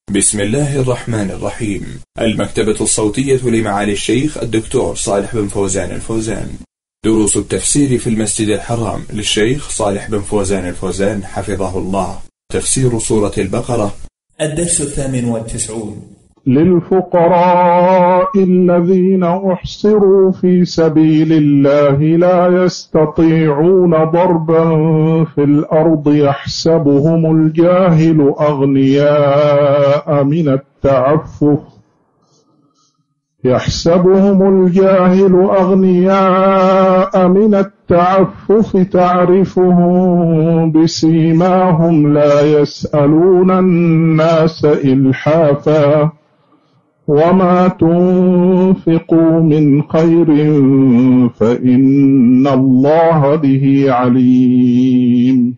بسم الله الرحمن الرحيم. المكتبة الصوتية لمعالي الشيخ الدكتور صالح بن فوزان الفوزان. دروس التفسير في المسجد الحرام للشيخ صالح بن فوزان الفوزان حفظه الله. تفسير سورة البقرة. الدرس 98. للفقراء الذين أحصروا في سبيل الله لا يستطيعون ضربا في الأرض يحسبهم الجاهل أغنياء من التعفف تعرفهم بسيماهم لا يسألون الناس إلحافا وما تنفقوا من خير فإن الله به عليم.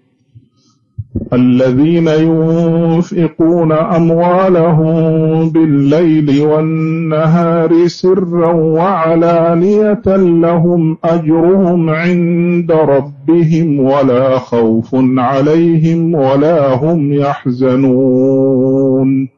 الذين ينفقون أموالهم بالليل والنهار سرا وعلانية لهم أجرهم عند ربهم ولا خوف عليهم ولا هم يحزنون.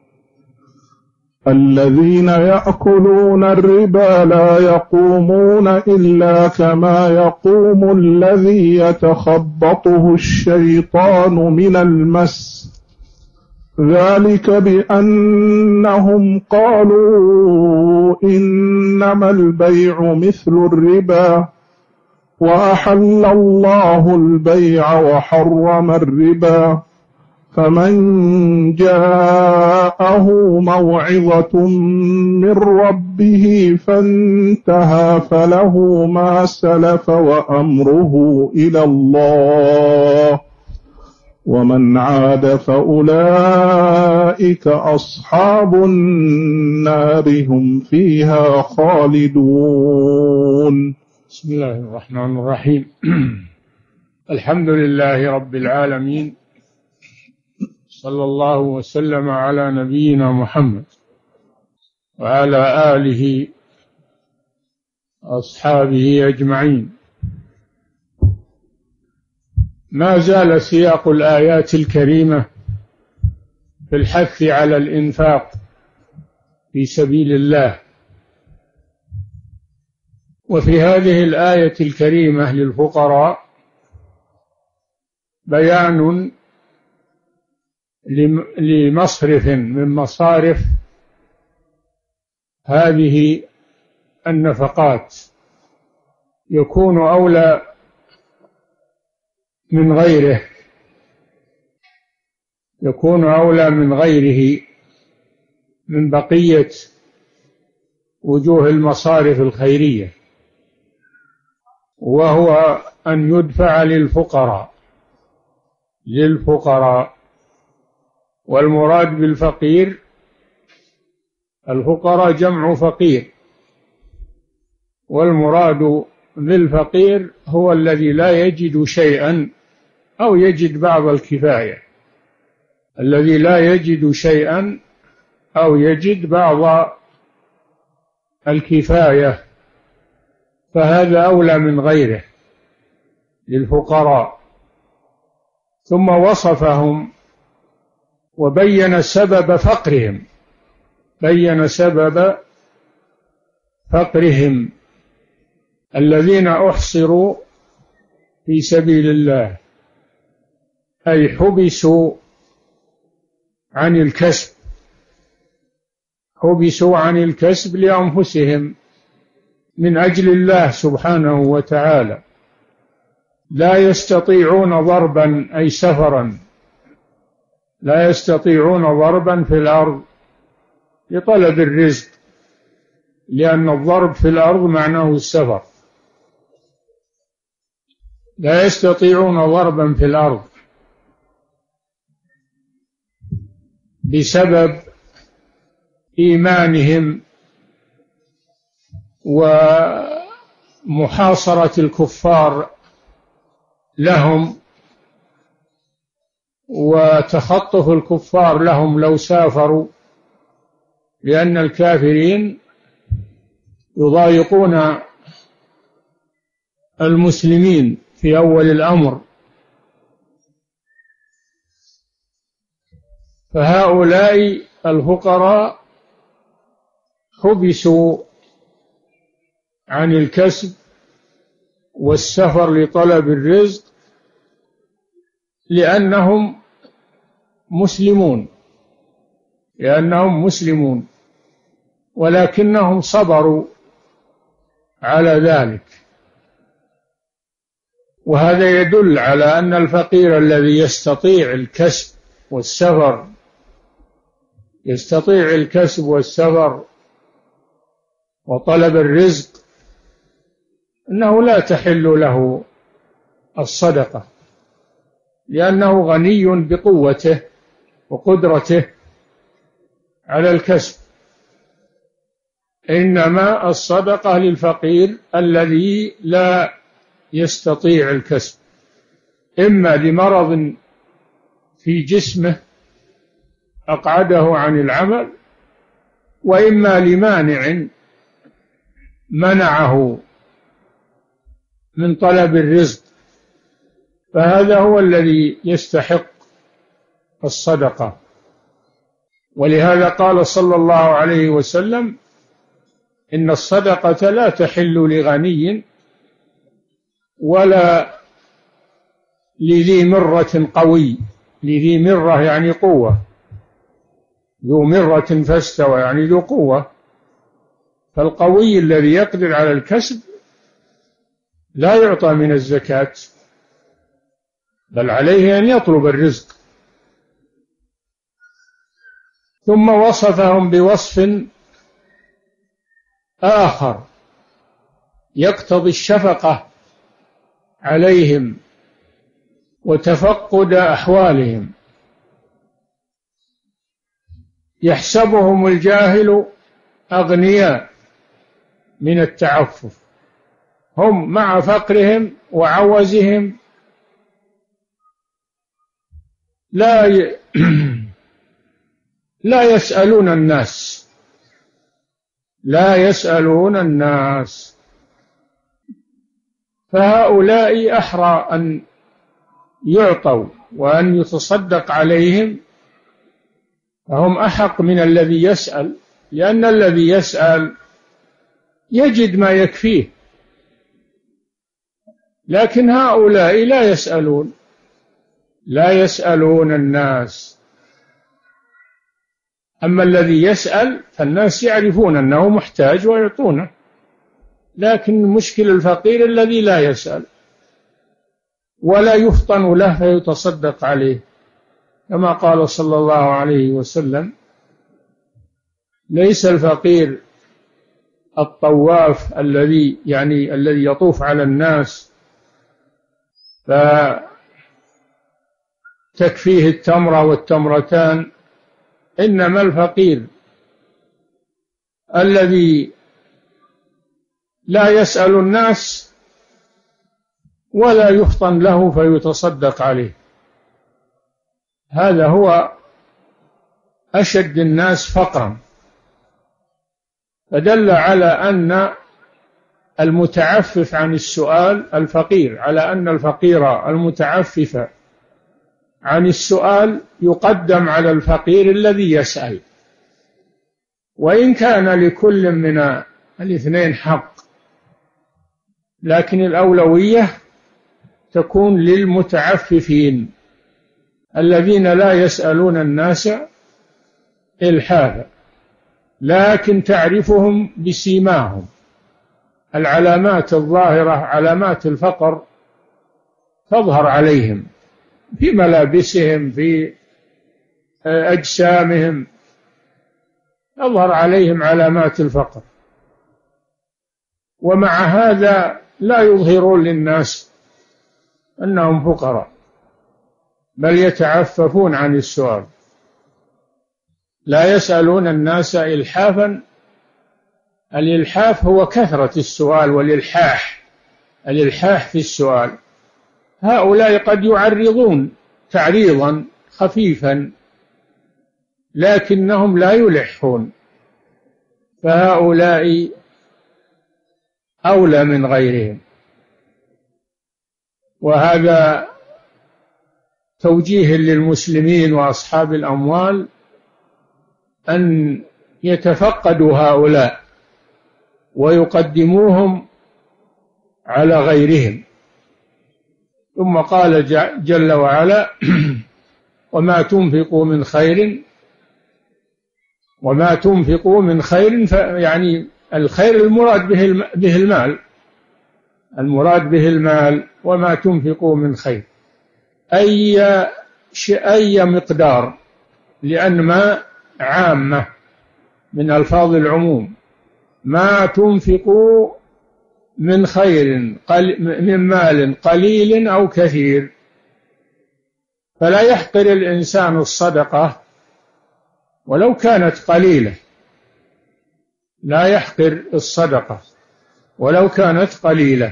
الذين يأكلون الربا لا يقومون إلا كما يقوم الذي يتخبطه الشيطان من المس، ذلك بأنهم قالوا إنما البيع مثل الربا وأحل الله البيع وحرم الربا، فمن جاءه موعظة من ربه فانتهى فله ما سلف وأمره إلى الله ومن عاد فأولئك أصحاب النار هم فيها خالدون. بسم الله الرحمن الرحيم. الحمد لله رب العالمين، صلى الله وسلم على نبينا محمد وعلى آله وأصحابه أجمعين. ما زال سياق الآيات الكريمة في الحث على الإنفاق في سبيل الله، وفي هذه الآية الكريمة للفقراء بيان لمصرف من مصارف هذه النفقات يكون أولى من غيره، من بقية وجوه المصارف الخيرية، وهو أن يدفع للفقراء. والمراد بالفقير، الفقراء جمع فقير، والمراد بالفقير هو الذي لا يجد شيئا أو يجد بعض الكفاية، الذي لا يجد شيئا أو يجد بعض الكفاية، فهذا أولى من غيره للفقراء. ثم وصفهم وبين سبب فقرهم، الذين أحصروا في سبيل الله، أي حبسوا عن الكسب لأنفسهم من أجل الله سبحانه وتعالى، لا يستطيعون ضربا أي سفرا، لا يستطيعون ضربا في الأرض لطلب الرزق، لأن الضرب في الأرض معناه السفر، لا يستطيعون ضربا في الأرض بسبب إيمانهم ومحاصرة الكفار لهم وتخطف الكفار لهم لو سافروا، لأن الكافرين يضايقون المسلمين في أول الأمر، فهؤلاء الفقراء حبسوا عن الكسب والسفر لطلب الرزق لأنهم مسلمون ولكنهم صبروا على ذلك. وهذا يدل على أن الفقير الذي يستطيع الكسب والسفر وطلب الرزق أنه لا تحل له الصدقة، لأنه غني بقوته وقدرته على الكسب. إنما الصدقة للفقير الذي لا يستطيع الكسب، إما لمرض في جسمه أقعده عن العمل، وإما لمانع منعه من طلب الرزق، فهذا هو الذي يستحق الصدقة. ولهذا قال صلى الله عليه وسلم: إن الصدقة لا تحل لغني ولا لذي مرة قوي. لذي مرة يعني قوة، ذو مرة فاستوى يعني ذو قوة. فالقوي الذي يقدر على الكسب لا يعطى من الزكاة، بل عليه أن يطلب الرزق. ثم وصفهم بوصف آخر يقتضي الشفقة عليهم وتفقد أحوالهم. يحسبهم الجاهل أغنياء من التعفف، هم مع فقرهم وعوزهم لا يسألون الناس. فهؤلاء أحرى أن يعطوا وأن يتصدق عليهم، فهم أحق من الذي يسأل، لأن الذي يسأل يجد ما يكفيه، لكن هؤلاء لا يسألون الناس. أما الذي يسأل فالناس يعرفون أنه محتاج ويعطونه، لكن مشكل الفقير الذي لا يسأل ولا يفطن له فيتصدق عليه، كما قال صلى الله عليه وسلم: ليس الفقير الطواف الذي يطوف على الناس فتكفيه التمرة والتمرتان، إنما الفقير الذي لا يسأل الناس ولا يفطن له فيتصدق عليه، هذا هو أشد الناس فقرا. فدل على أن المتعفف عن السؤال الفقير، على أن الفقير المتعفف عن السؤال يقدم على الفقير الذي يسأل، وإن كان لكل من الاثنين حق، لكن الأولوية تكون للمتعففين الذين لا يسألون الناس إلحافا، لكن تعرفهم بسيماهم. العلامات الظاهرة، علامات الفقر، تظهر عليهم في ملابسهم، في أجسامهم، تظهر عليهم علامات الفقر، ومع هذا لا يظهرون للناس أنهم فقراء، بل يتعففون عن السؤال، لا يسألون الناس إلحافا. الإلحاف هو كثرة السؤال الإلحاح في السؤال. هؤلاء قد يعرضون تعريضا خفيفا لكنهم لا يلحون، فهؤلاء أولى من غيرهم. وهذا توجيه للمسلمين وأصحاب الأموال أن يتفقدوا هؤلاء ويقدموهم على غيرهم. ثم قال جل وعلا: وما تنفقوا من خير يعني الخير المراد به المال، وما تنفقوا من خير أي مقدار، لأن ما عامة من ألفاظ العموم. ما تنفقوا من خير من مال قليل أو كثير، فلا يحقر الإنسان الصدقة ولو كانت قليلة، لا يحقر الصدقة ولو كانت قليلة،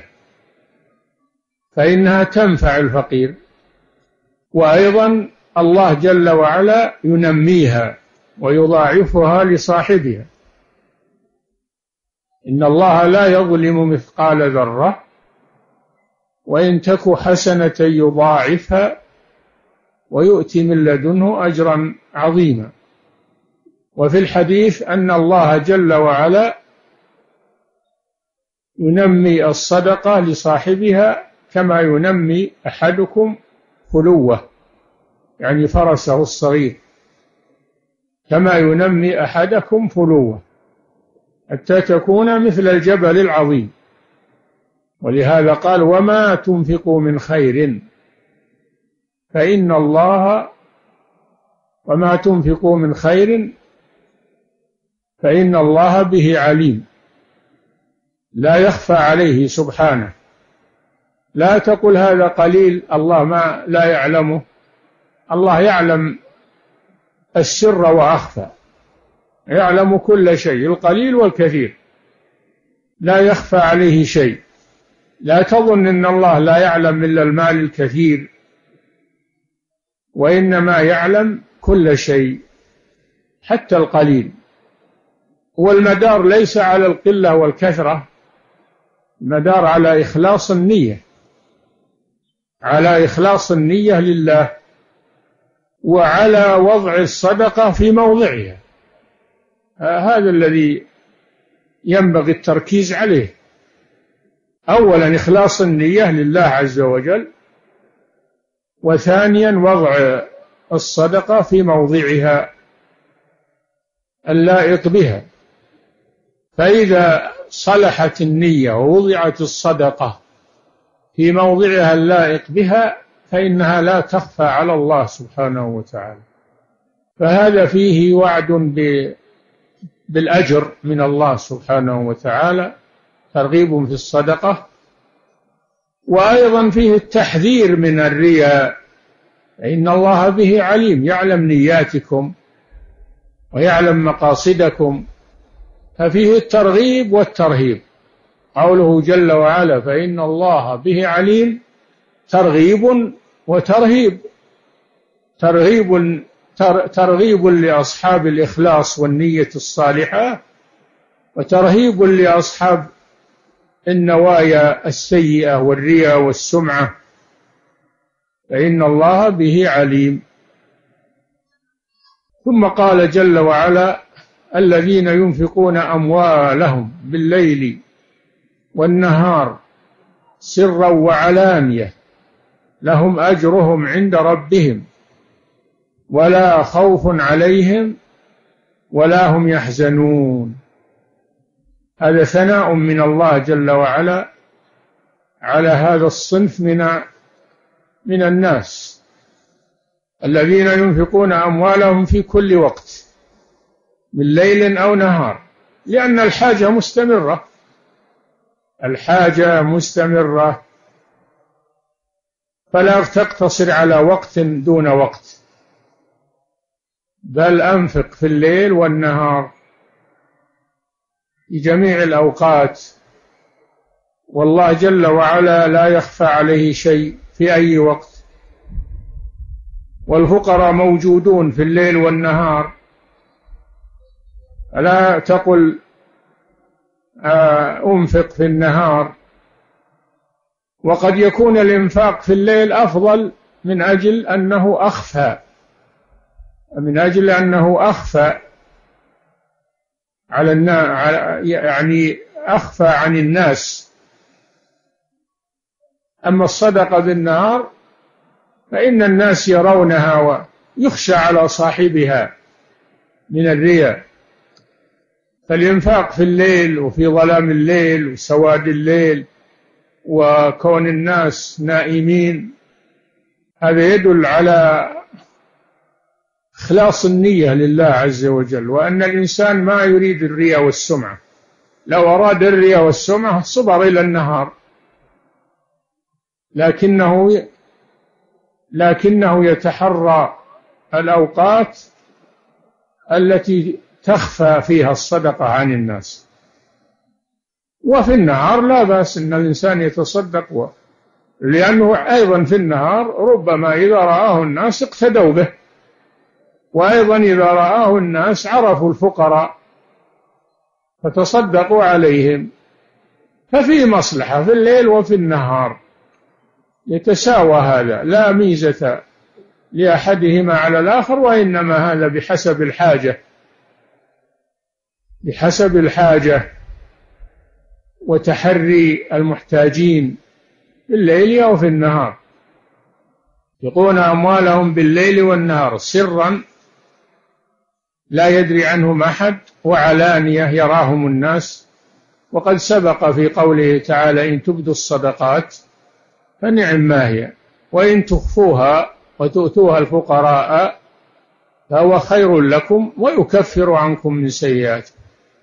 فإنها تنفع الفقير، وأيضا الله جل وعلا ينميها ويضاعفها لصاحبها. إن الله لا يظلم مثقال ذرة وإن تك حسنة يضاعفها ويؤتي من لدنه أجرا عظيما. وفي الحديث أن الله جل وعلا ينمي الصدقة لصاحبها كما ينمي أحدكم فلوه، يعني فرسه الصغير، كما ينمي أحدكم فلوه حتى تكون مثل الجبل العظيم. ولهذا قال: وما تنفقوا من خير فإن الله به عليم. لا يخفى عليه سبحانه. لا تقل هذا قليل الله ما لا يعلمه، الله يعلم السر وأخفى، يعلم كل شيء، القليل والكثير، لا يخفى عليه شيء. لا تظن أن الله لا يعلم إلا المال الكثير، وإنما يعلم كل شيء حتى القليل. والمدار ليس على القلة والكثرة، المدار على إخلاص النية، على إخلاص النية لله، وعلى وضع الصدقة في موضعها. هذا الذي ينبغي التركيز عليه. أولا إخلاص النية لله عز وجل، وثانيا وضع الصدقة في موضعها اللائق بها. فإذا صلحت النية ووضعت الصدقة في موضعها اللائق بها فإنها لا تخفى على الله سبحانه وتعالى. فهذا فيه وعد بالأجر من الله سبحانه وتعالى، ترغيب في الصدقة، وأيضا فيه التحذير من الرياء، إن الله به عليم، يعلم نياتكم ويعلم مقاصدكم، ففيه الترغيب والترهيب. قوله جل وعلا: فإن الله به عليم، ترغيب وترهيب. ترغيب لأصحاب الإخلاص والنية الصالحة، وترهيب لأصحاب النوايا السيئة والرياء والسمعة، فإن الله به عليم. ثم قال جل وعلا: الذين ينفقون أموالهم بالليل والنهار سرا وعلانية لهم أجرهم عند ربهم ولا خوف عليهم ولا هم يحزنون. هذا ثناء من الله جل وعلا على هذا الصنف من الناس الذين ينفقون أموالهم في كل وقت من ليل أو نهار، لأن الحاجة مستمرة، فلا تقتصر على وقت دون وقت، بل أنفق في الليل والنهار في جميع الأوقات. والله جل وعلا لا يخفى عليه شيء في أي وقت، والفقراء موجودون في الليل والنهار. لا تقل أنفق في النهار، وقد يكون الإنفاق في الليل أفضل من أجل أنه أخفى يعني أخفى عن الناس. أما الصدقة بالنهار فإن الناس يرونها ويخشى على صاحبها من الرياء. فالإنفاق في الليل وفي ظلام الليل وسواد الليل وكون الناس نائمين هذا يدل على إخلاص النية لله عز وجل، وأن الإنسان ما يريد الرياء والسمعة. لو أراد الرياء والسمعة صبر إلى النهار، لكنه يتحرى الأوقات التي تخفى فيها الصدقة عن الناس. وفي النهار لا بأس أن الإنسان يتصدق، لأنه أيضا في النهار ربما إذا رآه الناس اقتدوا به، وأيضا إذا رآه الناس عرفوا الفقراء فتصدقوا عليهم. ففي مصلحة في الليل وفي النهار، يتساوى هذا، لا ميزة لأحدهما على الآخر، وإنما هذا بحسب الحاجة وتحري المحتاجين في الليل أو في النهار. يقون أموالهم بالليل والنهار سرا لا يدري عنهم أحد، وعلانية يراهم الناس. وقد سبق في قوله تعالى: إن تبدوا الصدقات فنعم ما هي، وإن تخفوها وتؤتوها الفقراء فهو خير لكم ويكفر عنكم من سيئاتكم.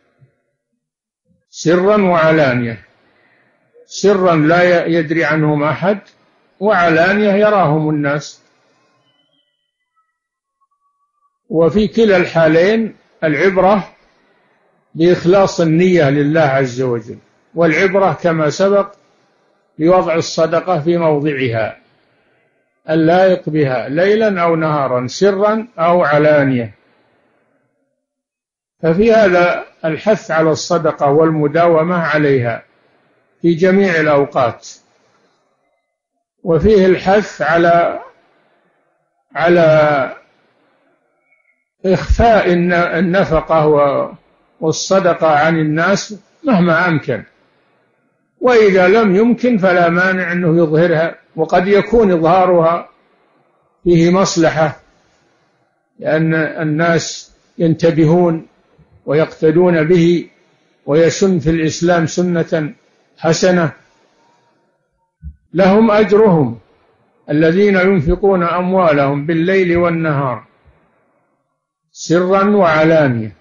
سرا وعلانية، سرا لا يدري عنهم أحد، وعلانية يراهم الناس. وفي كلا الحالين العبرة بإخلاص النية لله عز وجل، والعبرة كما سبق بوضع الصدقة في موضعها اللائق بها ليلا أو نهارا، سرا أو علانية. ففي هذا الحث على الصدقة والمداومة عليها في جميع الأوقات، وفيه الحث على إخفاء النفقة والصدقة عن الناس مهما أمكن، وإذا لم يمكن فلا مانع أنه يظهرها، وقد يكون إظهارها فيه مصلحة، لأن الناس ينتبهون ويقتدون به، ويسن في الإسلام سنة حسنة. لهم أجرهم الذين ينفقون أموالهم بالليل والنهار سرا وعلانية،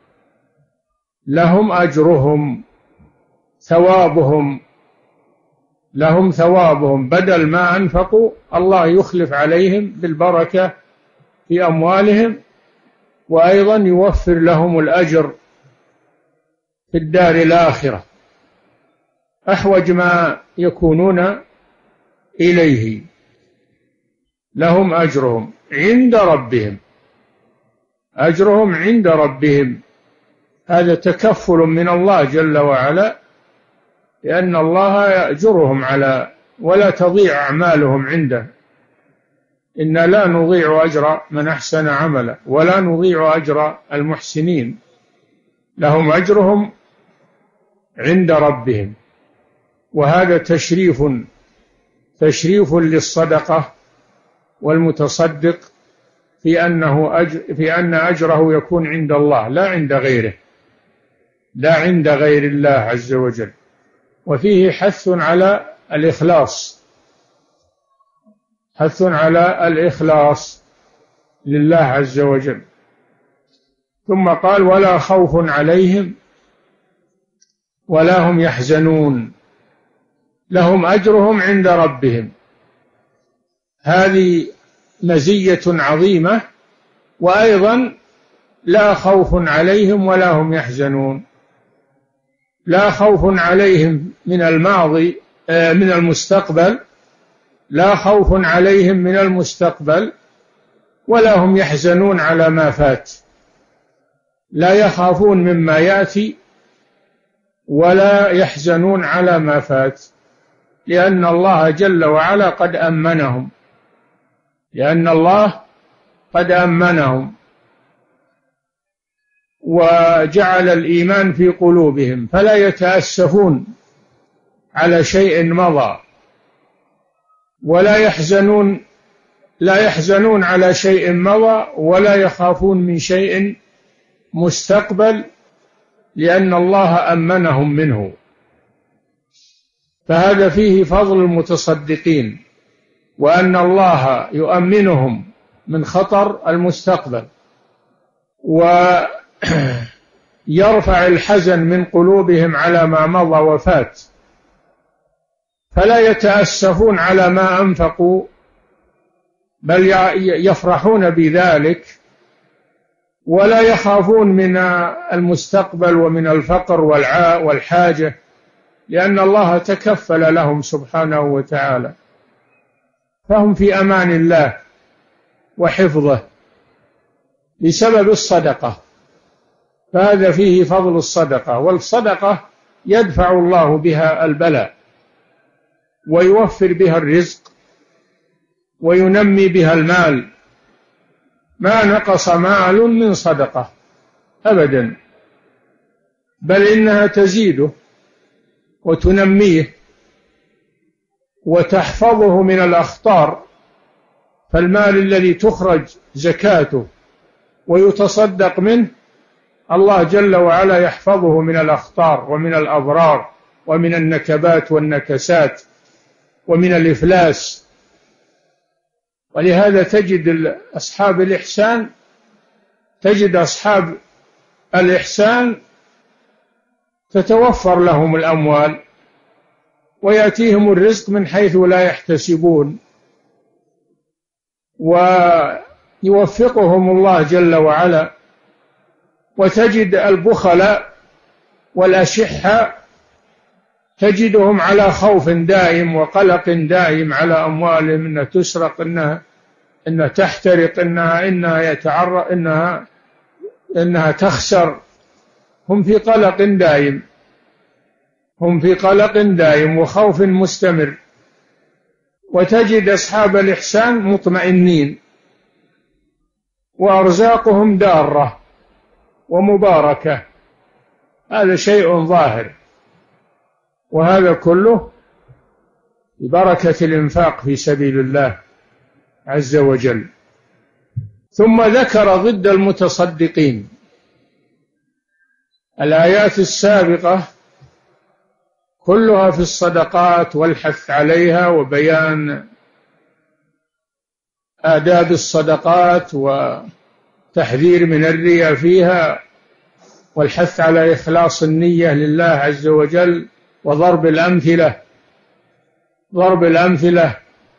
لهم أجرهم، ثوابهم، لهم ثوابهم بدل ما أنفقوا، الله يخلف عليهم بالبركة في أموالهم، وأيضا يوفر لهم الأجر في الدار الآخرة أحوج ما يكونون إليه. لهم أجرهم عند ربهم، أجرهم عند ربهم، هذا تكفل من الله جل وعلا، لأن الله يأجرهم ولا تضيع أعمالهم عنده. إنا لا نضيع أجر من أحسن عملا ولا نضيع أجر المحسنين. لهم أجرهم عند ربهم، وهذا تشريف للصدقة والمتصدق في أن أجره يكون عند الله لا عند غيره، لا عند غير الله عز وجل. وفيه حث على الإخلاص، حث على الإخلاص لله عز وجل. ثم قال: ولا خوف عليهم ولا هم يحزنون. لهم أجرهم عند ربهم، هذه مزية عظيمة. وأيضا لا خوف عليهم ولا هم يحزنون، لا خوف عليهم من الماضي من المستقبل، لا خوف عليهم من المستقبل، ولا هم يحزنون على ما فات، لا يخافون مما يأتي ولا يحزنون على ما فات، لأن الله جل وعلا قد أمنهم، لأن الله قد أمنهم. وجعل الإيمان في قلوبهم، فلا يتأسفون على شيء مضى، ولا يحزنون على شيء مضى، ولا يخافون من شيء مستقبل، لأن الله أمنهم منه. فهذا فيه فضل المتصدقين، وأن الله يؤمنهم من خطر المستقبل، ويرفع الحزن من قلوبهم على ما مضى وفات، فلا يتأسفون على ما أنفقوا، بل يفرحون بذلك، ولا يخافون من المستقبل ومن الفقر والحاجة، لأن الله تكفل لهم سبحانه وتعالى، فهم في أمان الله وحفظه بسبب الصدقة. فهذا فيه فضل الصدقة، والصدقة يدفع الله بها البلاء، ويوفر بها الرزق، وينمي بها المال. ما نقص مال من صدقة أبدا، بل إنها تزيده وتنميه وتحفظه من الأخطار. فالمال الذي تخرج زكاته ويتصدق منه، الله جل وعلا يحفظه من الأخطار ومن الأضرار ومن النكبات والنكسات ومن الإفلاس. ولهذا تجد أصحاب الإحسان تتوفر لهم الأموال، ويأتيهم الرزق من حيث لا يحتسبون، ويوفقهم الله جل وعلا. وتجد البخلاء والأشحة تجدهم على خوف دائم وقلق دائم على أموالهم، إنها تسرق، إنها تحترق، إنها يتعرض، إنها تخسر. هم في قلق دائم وخوف مستمر. وتجد أصحاب الإحسان مطمئنين، وأرزاقهم دارة ومباركة. هذا شيء ظاهر، وهذا كله ببركة الإنفاق في سبيل الله عز وجل. ثم ذكر ضد المتصدقين. الآيات السابقة كلها في الصدقات والحث عليها وبيان آداب الصدقات وتحذير من الرياء فيها، والحث على إخلاص النية لله عز وجل، وضرب الأمثلة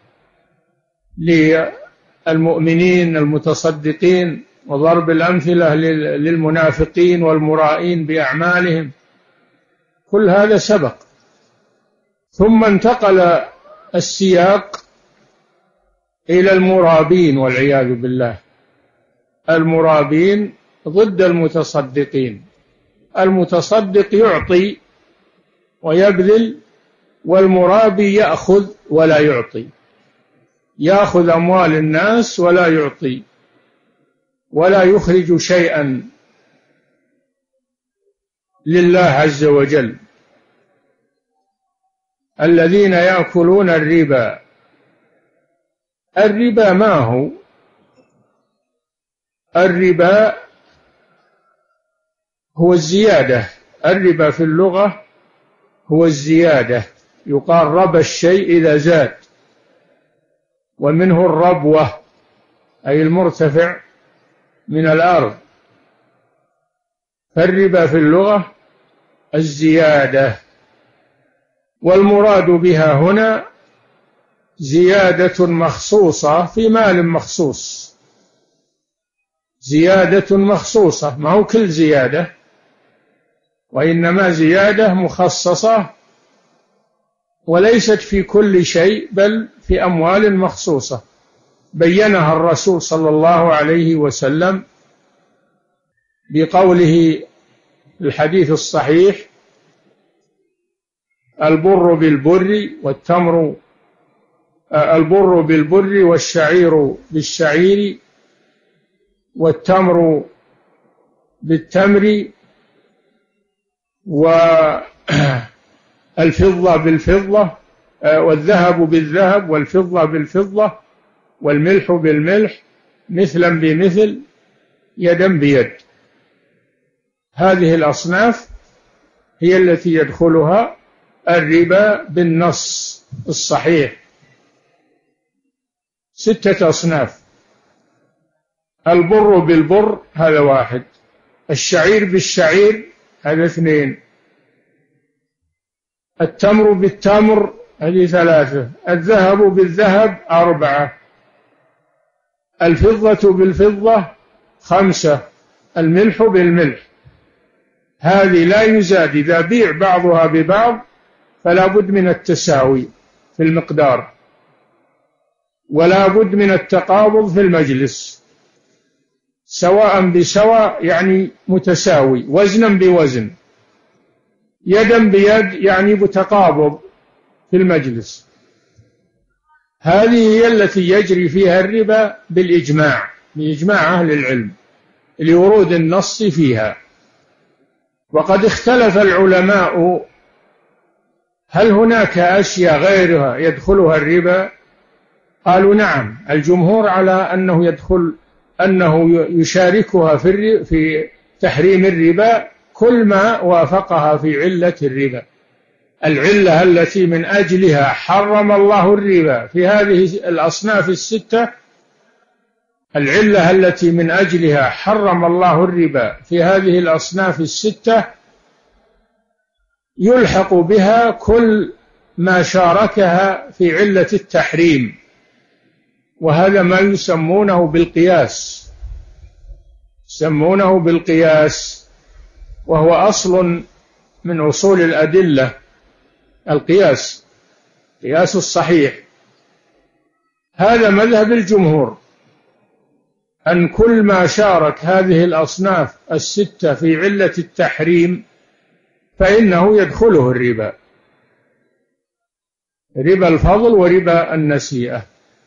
للمؤمنين المتصدقين، وضرب الأمثلة للمنافقين والمرائين بأعمالهم. كل هذا سبق. ثم انتقل السياق إلى المرابين والعياذ بالله. المرابين ضد المتصدقين. المتصدق يعطي ويبذل، والمرابي يأخذ ولا يعطي، يأخذ أموال الناس ولا يعطي، ولا يخرج شيئا لله عز وجل. الذين يأكلون الربا. الربا ما هو؟ الربا هو الزيادة. الربا في اللغة هو الزيادة. يقال ربى الشيء إذا زاد، ومنه الربوة أي المرتفع من الأرض. فالربا في اللغة الزيادة، والمراد بها هنا زيادة مخصوصة في مال مخصوص. زيادة مخصوصة، ما هو كل زيادة، وإنما زيادة مخصصة، وليست في كل شيء، بل في أموال مخصوصة بينها الرسول صلى الله عليه وسلم بقوله الحديث الصحيح: البر بالبر والشعير بالشعير والتمر بالتمر والفضة بالفضة، والذهب بالذهب والفضة بالفضة والملح بالملح مثلا بمثل يدا بيد. هذه الأصناف هي التي يدخلها الربا بالنص الصحيح. 6 أصناف: البر بالبر هذا 1، الشعير بالشعير هذا 2، التمر بالتمر هذه 3، الذهب بالذهب 4، الفضة بالفضة 5، الملح بالملح. هذه لا يزاد، إذا بيع بعضها ببعض فلا بد من التساوي في المقدار، ولا بد من التقابض في المجلس، سواء بسواء يعني متساوي، وزنا بوزن، يدا بيد يعني متقابض في المجلس. هذه هي التي يجري فيها الربا بالإجماع، بإجماع أهل العلم لورود النص فيها. وقد اختلف العلماء هل هناك أشياء غيرها يدخلها الربا؟ قالوا نعم، الجمهور على أنه يشاركها في تحريم الربا كل ما وافقها في علة الربا. العلة التي من أجلها حرم الله الربا في هذه الأصناف 6، العلة التي من أجلها حرم الله الربا في هذه الأصناف 6 يلحق بها كل ما شاركها في علة التحريم، وهذا ما يسمونه بالقياس، يسمونه بالقياس، وهو أصل من أصول الأدلة، القياس، قياس الصحيح. هذا مذهب الجمهور، أن كل ما شارك هذه الأصناف 6 في علة التحريم فإنه يدخله الربا، ربا الفضل وربا النسيئة.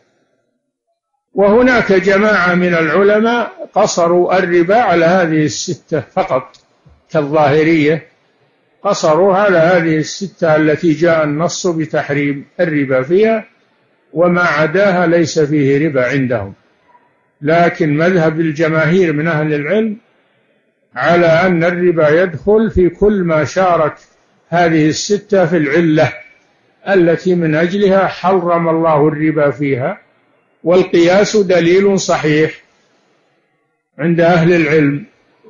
وهناك جماعة من العلماء قصروا الربا على هذه 6 فقط، كالظاهرية، قصروا على هذه 6 التي جاء النص بتحريم الربا فيها، وما عداها ليس فيه ربا عندهم. لكن مذهب الجماهير من أهل العلم على أن الربا يدخل في كل ما شارك هذه 6 في العلة التي من أجلها حرم الله الربا فيها، والقياس دليل صحيح عند أهل العلم.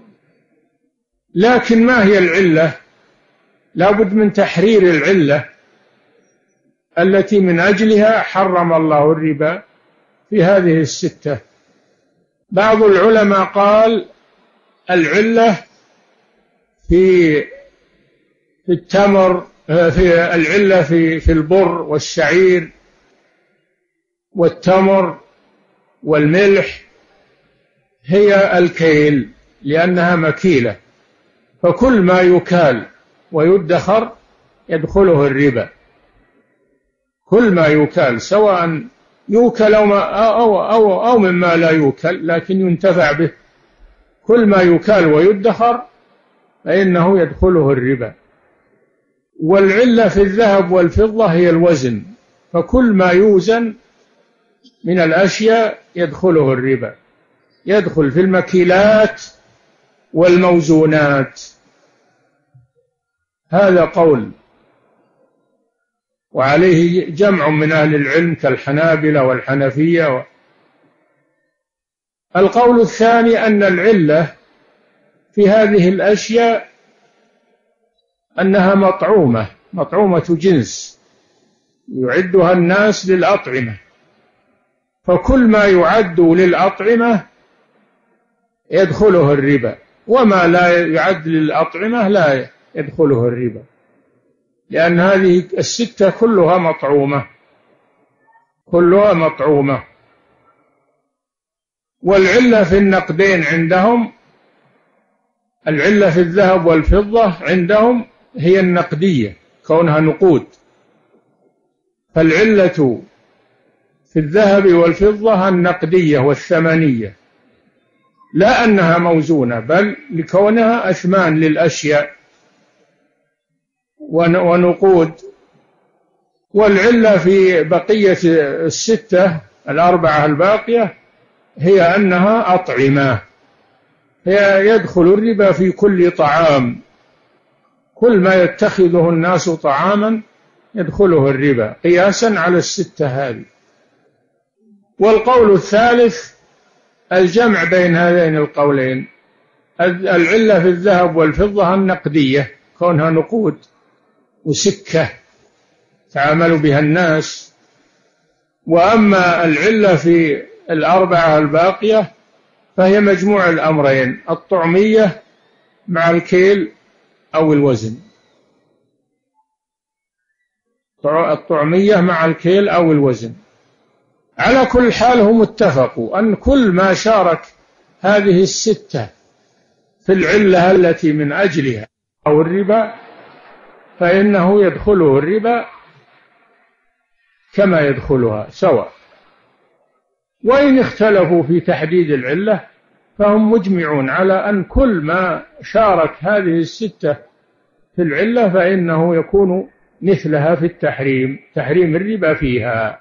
لكن ما هي العلة؟ لا بد من تحرير العلة التي من أجلها حرم الله الربا في هذه 6. بعض العلماء قال العلة في التمر، في العلة في البر والشعير والتمر والملح هي الكيل، لأنها مكيلة، فكل ما يكال ويدخر يدخله الربا، كل ما يكال، سواء يوكل أو مما لا يوكل لكن ينتفع به، كل ما يكال ويدخر فإنه يدخله الربا. والعلة في الذهب والفضة هي الوزن، فكل ما يوزن من الأشياء يدخله الربا، يدخل في المكيلات والموزونات. هذا قول، وعليه جمع من أهل العلم كالحنابلة والحنفية. القول الثاني أن العلة في هذه الأشياء أنها مطعومة جنس يعدها الناس للأطعمة، فكل ما يعد للأطعمة يدخله الربا، وما لا يعد للأطعمة لا يدخله الربا، لأن هذه 6 كلها مطعومة. والعلة في النقدين عندهم، العلة في الذهب والفضة عندهم هي النقدية، كونها نقود، فالعلة في الذهب والفضة النقدية والثمنية، لا أنها موزونة، بل لكونها أثمان للأشياء ونقود. والعلة في بقية الستة الأربعة الباقية هي أنها أطعمة، هي يدخل الربا في كل طعام، كل ما يتخذه الناس طعاما يدخله الربا قياسا على الستة هذه. والقول الثالث الجمع بين هذين القولين، العلة في الذهب والفضة النقدية كونها نقود وسكة تعامل بها الناس، وأما العلة في الأربعة الباقية فهي مجموع الأمرين، الطعمية مع الكيل أو الوزن، الطعمية مع الكيل أو الوزن. على كل حال هم اتفقوا أن كل ما شارك هذه الستة في العلة التي من أجلها أو الربا فإنه يدخله الربا كما يدخلها سواء. وإن اختلفوا في تحديد العلة فهم مجمعون على أن كل ما شارك هذه الستة في العلة فإنه يكون مثلها في التحريم، تحريم الربا فيها.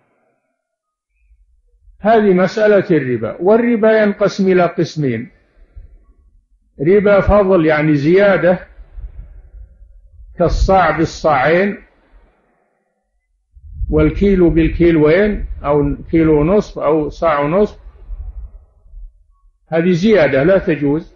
هذه مسألة الربا. والربا ينقسم إلى قسمين: ربا فضل يعني زيادة كالصاع بالصاعين والكيلو بالكيلوين أو كيلو ونصف أو صاع ونصف، هذه زيادة لا تجوز.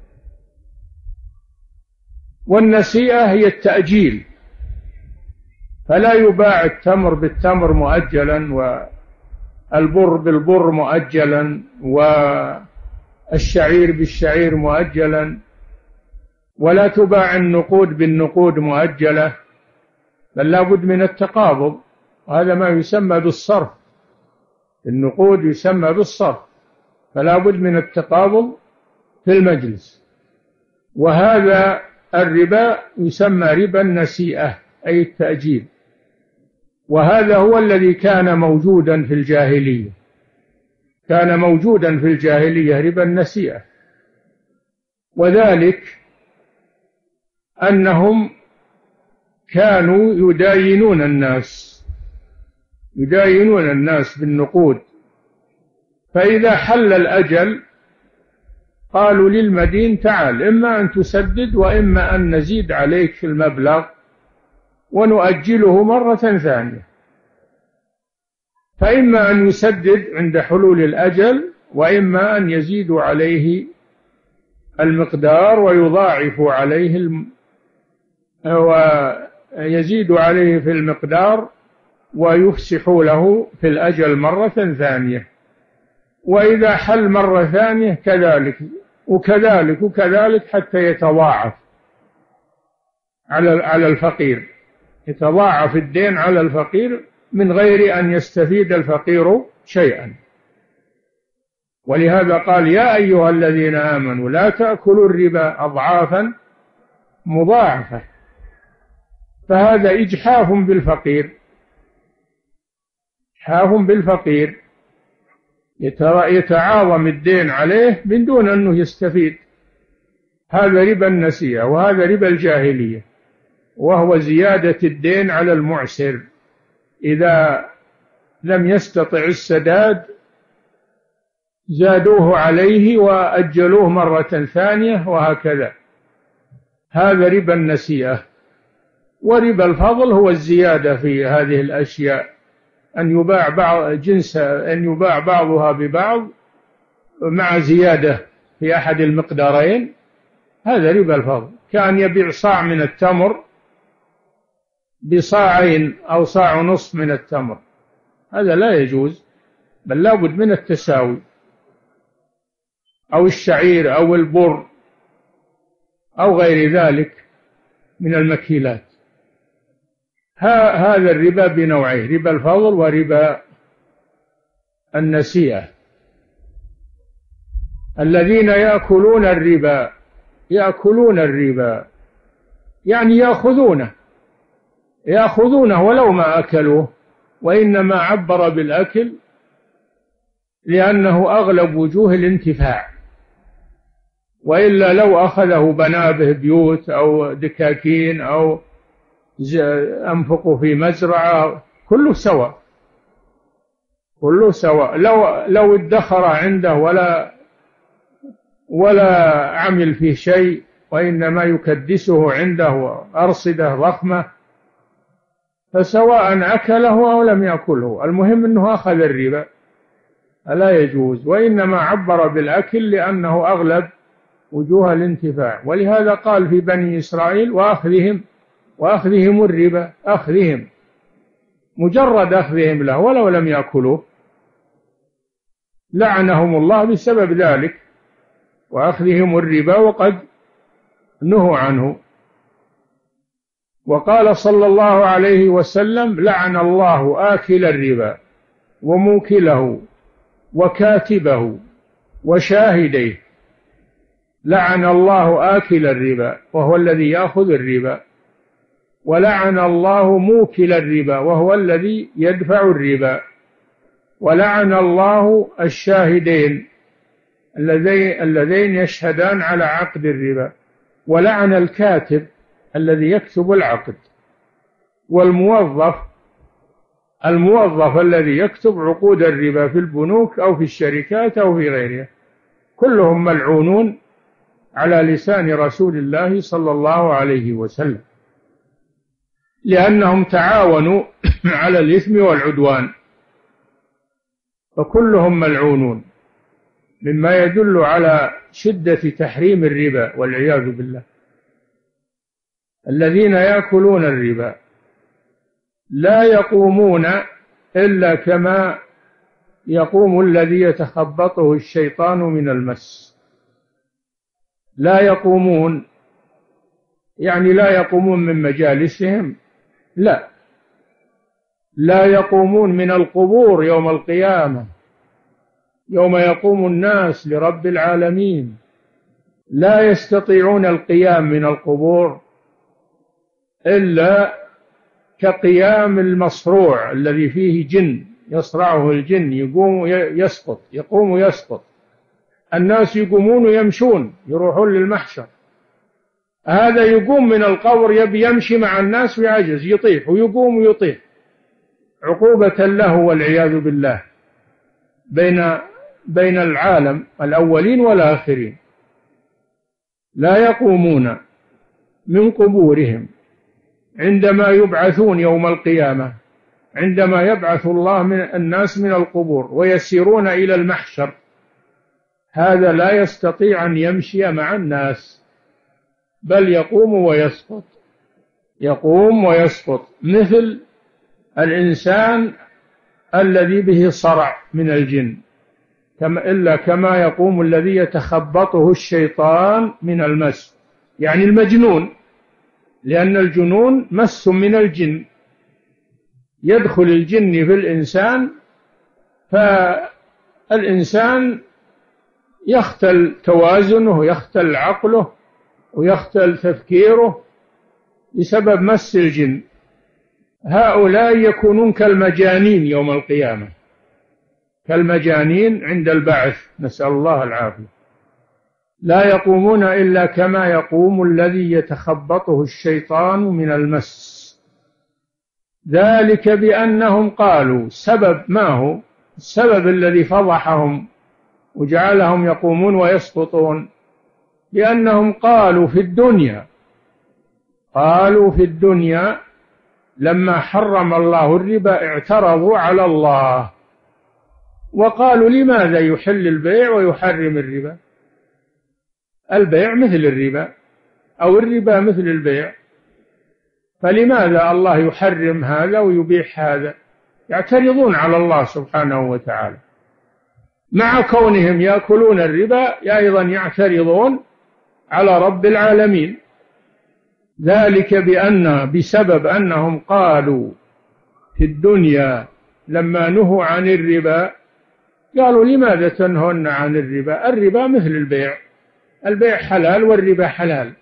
والنسيئة هي التأجيل، فلا يباع التمر بالتمر مؤجلا والبر بالبر مؤجلا والشعير بالشعير مؤجلا، ولا تباع النقود بالنقود مؤجلة، بل لا بد من التقابض، وهذا ما يسمى بالصرف، النقود يسمى بالصرف، فلا بد من التقابض في المجلس. وهذا الربا يسمى ربا النسيئة أي التأجيل، وهذا هو الذي كان موجودا في الجاهلية، كان موجودا في الجاهلية ربا النسيئة، وذلك أنهم كانوا يداينون الناس بالنقود، فإذا حل الأجل قالوا للمدين تعال إما أن تسدد وإما أن نزيد عليك في المبلغ ونؤجله مرة ثانية، فإما أن يسدد عند حلول الأجل وإما أن يزيدوا عليه المقدار ويضاعفوا عليه ويزيد عليه في المقدار ويفسحوا له في الأجل مرة ثانية، وإذا حل مرة ثانية كذلك وكذلك وكذلك حتى يتضاعف على الفقير، يتضاعف الدين على الفقير من غير أن يستفيد الفقير شيئا. ولهذا قال يا أيها الذين آمنوا لا تأكلوا الربا أضعافا مضاعفة، فهذا إجحاف بالفقير، إجحاف بالفقير، يتعاظم الدين عليه من دون أنه يستفيد. هذا ربا النسيئة، وهذا ربا الجاهلية، وهو زيادة الدين على المعسر إذا لم يستطع السداد زادوه عليه وأجلوه مرة ثانية وهكذا. هذا ربا النسيئة. وربا الفضل هو الزيادة في هذه الأشياء، أن يباع بعضها ببعض مع زيادة في أحد المقدارين، هذا ربا الفضل. كان يبيع صاع من التمر بصاعين أو صاع ونصف من التمر، هذا لا يجوز، بل لا بد من التساوي، أو الشعير أو البر أو غير ذلك من المكيلات. هذا الربا بنوعين: ربا الفضل وربا النسيئة. الذين يأكلون الربا يعني يأخذونه ولو ما أكلوه، وإنما عبر بالأكل لأنه أغلب وجوه الانتفاع، وإلا لو أخذه بنى به بيوت أو دكاكين أو أنفقوا في مزرعة، كله سواء، كله سواء. لو ادخر عنده ولا عمل فيه شيء، وإنما يكدسه عنده أرصدة ضخمة، فسواء أكله أو لم يأكله، المهم أنه أخذ الربا، لا يجوز. وإنما عبر بالأكل لأنه أغلب وجوه الانتفاع، ولهذا قال في بني إسرائيل وأخذهم الربا، أخذهم، مجرد أخذهم له ولو لم يأكلوه لعنهم الله بسبب ذلك، وأخذهم الربا وقد نهوا عنه. وقال صلى الله عليه وسلم: لعن الله آكل الربا وموكله وكاتبه وشاهديه. لعن الله آكل الربا وهو الذي يأخذ الربا، ولعن الله موكل الربا وهو الذي يدفع الربا، ولعن الله الشاهدين اللذين يشهدان على عقد الربا، ولعن الكاتب الذي يكتب العقد، والموظف الذي يكتب عقود الربا في البنوك أو في الشركات أو في غيرها، كلهم ملعونون على لسان رسول الله صلى الله عليه وسلم، لأنهم تعاونوا على الإثم والعدوان، فكلهم ملعونون، مما يدل على شدة تحريم الربا والعياذ بالله. الذين يأكلون الربا لا يقومون إلا كما يقوم الذي يتخبطه الشيطان من المس. لا يقومون يعني لا يقومون من مجالسهم، لا يقومون من القبور يوم القيامة، يوم يقوم الناس لرب العالمين، لا يستطيعون القيام من القبور إلا كقيام المصروع الذي فيه جن يصرعه الجن، يقوم ويسقط. الناس يقومون ويمشون يروحون للمحشر، هذا يقوم من القبر يبي يمشي مع الناس ويعجز، يطيح ويقوم ويطيح، عقوبة له والعياذ بالله بين العالم الأولين والآخرين. لا يقومون من قبورهم عندما يبعثون يوم القيامة، عندما يبعث الله من الناس من القبور ويسيرون إلى المحشر، هذا لا يستطيع أن يمشي مع الناس، بل يقوم ويسقط مثل الإنسان الذي به صرع من الجن، إلا كما يقوم الذي يتخبطه الشيطان من المس، يعني المجنون، لأن الجنون مس من الجن، يدخل الجن في الإنسان، فالإنسان يختل توازنه ويختل عقله ويختل تفكيره بسبب مس الجن. هؤلاء يكونون كالمجانين يوم القيامة، كالمجانين عند البعث، نسأل الله العافية. لا يقومون إلا كما يقوم الذي يتخبطه الشيطان من المس. ذلك بأنهم قالوا، سبب ما هو السبب الذي فضحهم وجعلهم يقومون ويسقطون؟ بأنهم قالوا في الدنيا لما حرم الله الربا اعترضوا على الله وقالوا: لماذا يحل البيع ويحرم الربا؟ البيع مثل الربا أو الربا مثل البيع، فلماذا الله يحرم هذا ويبيح هذا؟ يعترضون على الله سبحانه وتعالى، مع كونهم يأكلون الربا أيضا يعترضون على رب العالمين. ذلك بسبب أنهم قالوا في الدنيا لما نهوا عن الربا، قالوا: لماذا تنهون عن الربا؟ الربا مثل البيع حلال والربا حلال.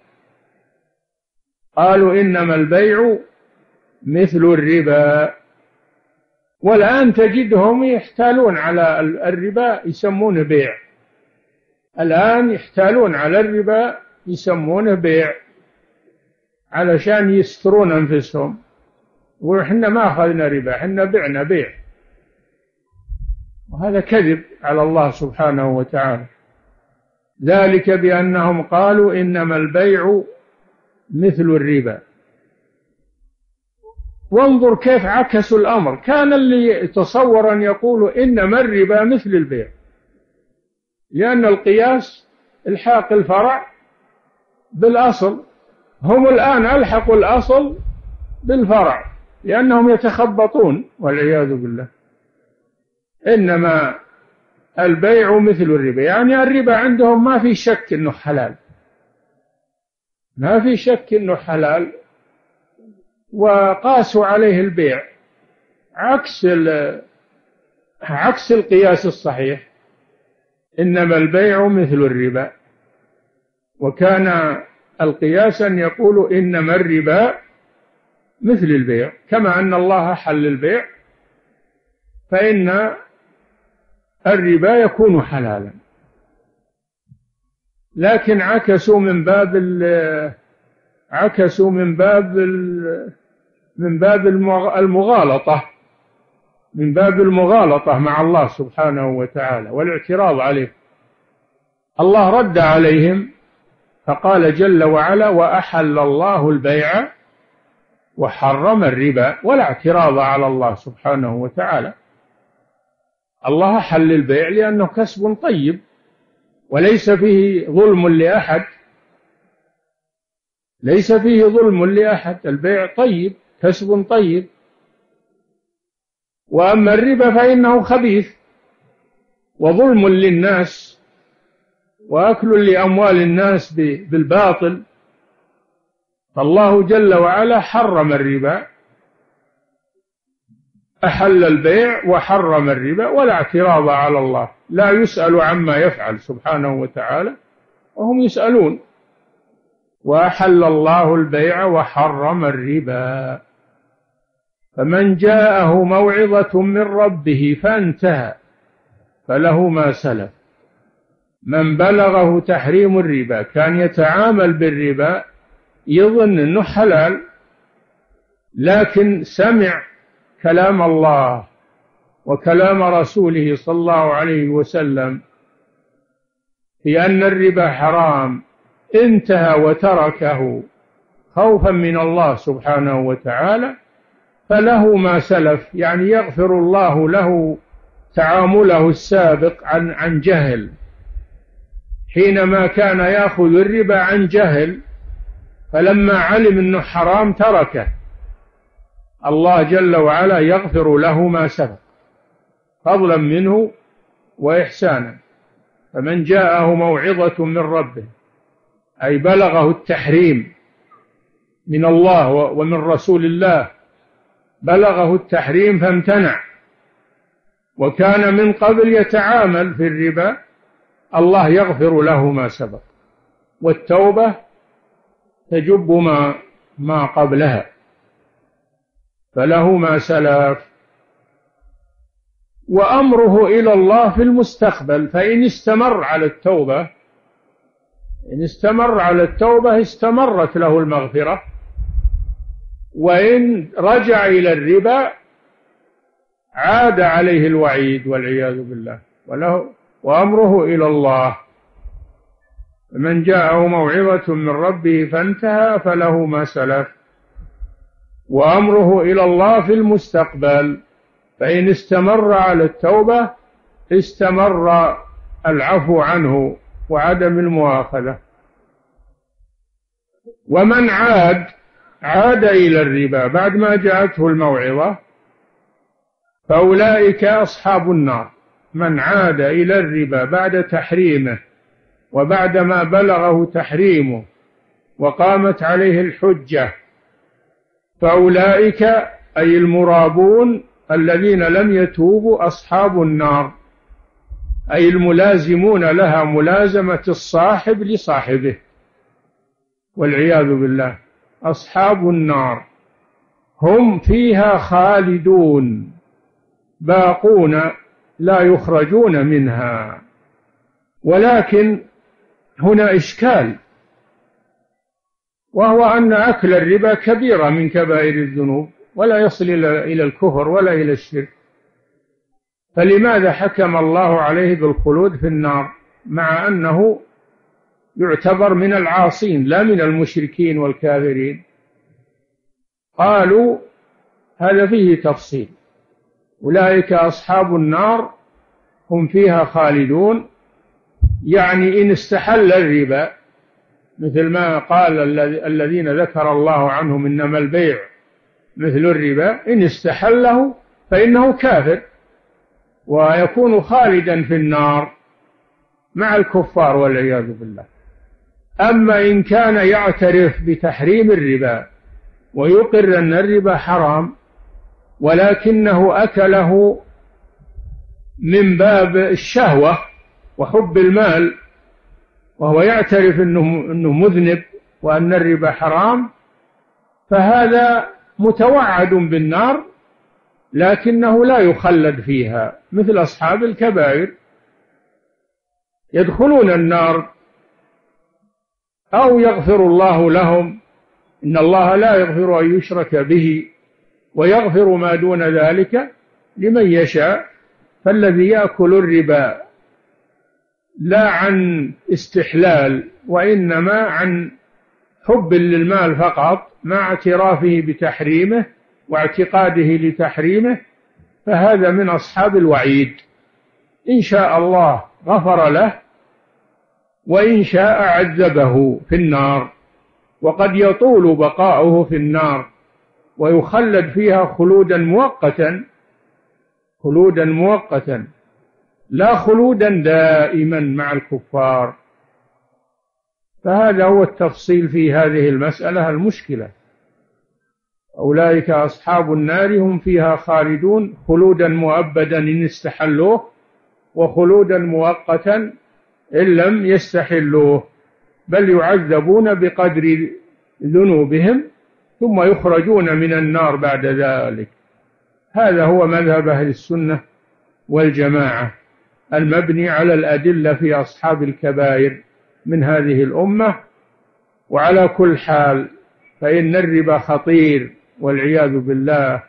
قالوا: إنما البيع مثل الربا. والآن تجدهم يحتالون على الربا، يسمونه بيع، الآن يحتالون على الربا، يسمونه بيع علشان يسترون أنفسهم، وإحنا ما أخذنا ربا، إحنا بعنا بيع، وهذا كذب على الله سبحانه وتعالى. ذلك بأنهم قالوا إنما البيع مثل الربا. وانظر كيف عكسوا الأمر، كان اللي يتصور أن يقولوا إنما الربا مثل البيع، لأن القياس الحاق الفرع بالأصل، هم الآن ألحقوا الأصل بالفرع لأنهم يتخبطون والعياذ بالله. إنما البيع مثل الربا، يعني الربا عندهم ما في شك أنه حلال، ما في شك أنه حلال، وقاسوا عليه البيع عكس القياس الصحيح. إنما البيع مثل الربا، وكان القياس أن يقولوا إنما الربا مثل البيع، كما أن الله حل البيع فإن الربا يكون حلالا. لكن عكسوا من باب المغالطة، من باب المغالطة مع الله سبحانه وتعالى والاعتراض عليه. الله رد عليهم فقال جل وعلا: وأحل الله البيع وحرم الربا، ولا اعتراض على الله سبحانه وتعالى. الله حل البيع لأنه كسب طيب وليس فيه ظلم لأحد، ليس فيه ظلم لأحد، البيع طيب، كسب طيب. وأما الربا فإنه خبيث وظلم للناس وأكل لأموال الناس بالباطل. فالله جل وعلا حرم الربا، أحل البيع وحرم الربا، ولا اعتراض على الله، لا يسأل عما يفعل سبحانه وتعالى وهم يسألون. وأحل الله البيع وحرم الربا، فمن جاءه موعظة من ربه فانتهى فله ما سلف. من بلغه تحريم الربا كان يتعامل بالربا يظن أنه حلال، لكن سمع كلام الله وكلام رسوله صلى الله عليه وسلم في أن الربا حرام، انتهى وتركه خوفا من الله سبحانه وتعالى، فله ما سلف، يعني يغفر الله له تعامله السابق عن جهل، حينما كان يأخذ الربا عن جهل، فلما علم أنه حرام تركه. الله جل وعلا يغفر له ما سبق فضلا منه وإحسانا. فمن جاءه موعظة من ربه، أي بلغه التحريم من الله ومن رسول الله، بلغه التحريم فامتنع وكان من قبل يتعامل في الربا، الله يغفر له ما سبق، والتوبة تجب ما قبلها، فله ما سلف. وأمره إلى الله في المستقبل، فإن استمر على التوبة، إن استمر على التوبة استمرت له المغفرة، وإن رجع إلى الربا عاد عليه الوعيد والعياذ بالله. وأمره إلى الله. من جاءه موعظة من ربه فانتهى فله ما سلف، وأمره إلى الله في المستقبل، فإن استمر على التوبة استمر العفو عنه وعدم المؤاخذة. ومن عاد إلى الربا بعد ما جاءته الموعظة فأولئك أصحاب النار. من عاد إلى الربا بعد تحريمه وبعد ما بلغه تحريمه وقامت عليه الحجة فأولئك أي المرابون الذين لم يتوبوا أصحاب النار، أي الملازمون لها ملازمة الصاحب لصاحبه والعياذ بالله. أصحاب النار هم فيها خالدون باقون لا يخرجون منها. ولكن هنا إشكال، وهو أن أكل الربا كبيرة من كبائر الذنوب ولا يصل إلى الكفر ولا إلى الشرك، فلماذا حكم الله عليه بالخلود في النار مع أنه يعتبر من العاصين لا من المشركين والكافرين؟ قالوا هذا فيه تفصيل. أولئك أصحاب النار هم فيها خالدون، يعني إن استحل الربا مثل ما قال الذين ذكر الله عنهم إنما البيع مثل الربا، إن استحله فإنه كافر ويكون خالدا في النار مع الكفار والعياذ بالله. أما إن كان يعترف بتحريم الربا ويقر أن الربا حرام ولكنه أكله من باب الشهوة وحب المال، وهو يعترف أنه مذنب وأن الربا حرام، فهذا متوعد بالنار لكنه لا يخلد فيها، مثل أصحاب الكبائر يدخلون النار أو يغفر الله لهم، إن الله لا يغفر أن يشرك به ويغفر ما دون ذلك لمن يشاء. فالذي يأكل الربا لا عن استحلال وإنما عن حب للمال فقط مع اعترافه بتحريمه واعتقاده لتحريمه، فهذا من أصحاب الوعيد، إن شاء الله غفر له وإن شاء عذبه في النار، وقد يطول بقاؤه في النار ويخلد فيها خلودا مؤقتا لا خلودا دائما مع الكفار. فهذا هو التفصيل في هذه المسألة المشكلة. أولئك أصحاب النار هم فيها خالدون، خلودا مؤبدا إن استحلوه، وخلودا مؤقتا إن لم يستحلوه، بل يعذبون بقدر ذنوبهم ثم يخرجون من النار بعد ذلك. هذا هو مذهب أهل السنة والجماعة المبني على الأدلة في أصحاب الكبائر من هذه الأمة. وعلى كل حال فإن الربا خطير والعياذ بالله،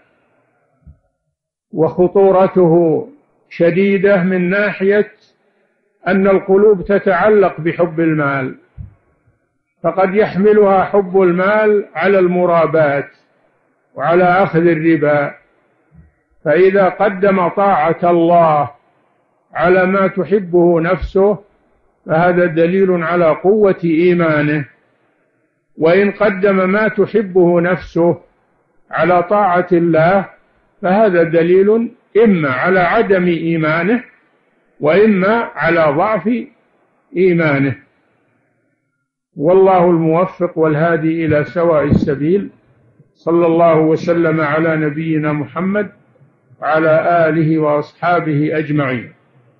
وخطورته شديدة من ناحية أن القلوب تتعلق بحب المال، فقد يحملها حب المال على المرابات وعلى أخذ الربا، فإذا قدم طاعة الله على ما تحبه نفسه فهذا دليل على قوة إيمانه، وإن قدم ما تحبه نفسه على طاعة الله فهذا دليل إما على عدم إيمانه وإما على ضعف إيمانه. والله الموفق والهادي إلى سواء السبيل. صلى الله وسلم على نبينا محمد وعلى آله وأصحابه أجمعين.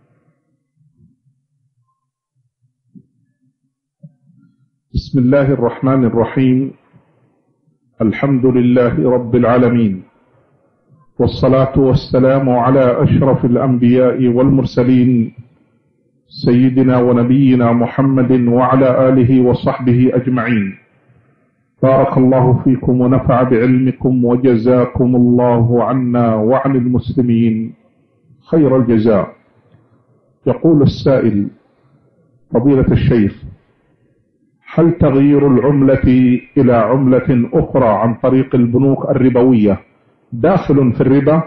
بسم الله الرحمن الرحيم. الحمد لله رب العالمين، والصلاة والسلام على أشرف الأنبياء والمرسلين سيدنا ونبينا محمد وعلى آله وصحبه أجمعين. بارك الله فيكم ونفع بعلمكم وجزاكم الله عنا وعن المسلمين خير الجزاء. يقول السائل: فضيلة الشيخ، هل تغيير العملة إلى عملة أخرى عن طريق البنوك الربوية داخل في الربا؟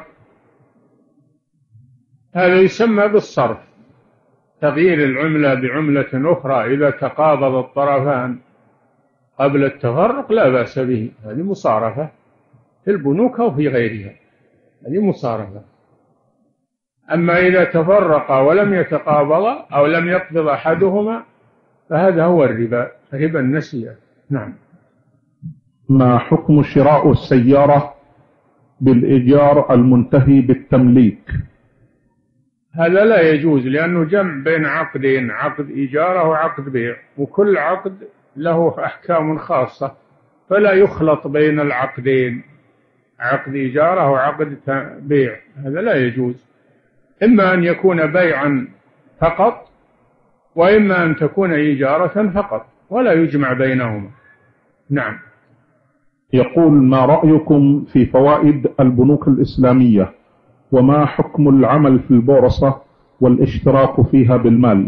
هذا يسمى بالصرف، تغيير العملة بعملة أخرى إذا تقابض الطرفان قبل التفرق لا بأس به، هذه مصارفة في البنوك أو في غيرها، هذه مصارفة. أما إذا تفرق ولم يتقابض أو لم يقبض أحدهما فهذا هو الربا، ربا النسيئة. نعم. ما حكم شراء السيارة بالإيجار المنتهي بالتمليك؟ هذا لا يجوز، لأنه جمع بين عقدين، عقد إيجار وعقد بيع، وكل عقد له أحكام خاصة، فلا يخلط بين العقدين، عقد إيجار وعقد بيع، هذا لا يجوز. إما أن يكون بيعا فقط، وإما أن تكون إيجارة فقط ولا يجمع بينهما. نعم. يقول: ما رأيكم في فوائد البنوك الإسلامية، وما حكم العمل في البورصة والاشتراك فيها بالمال؟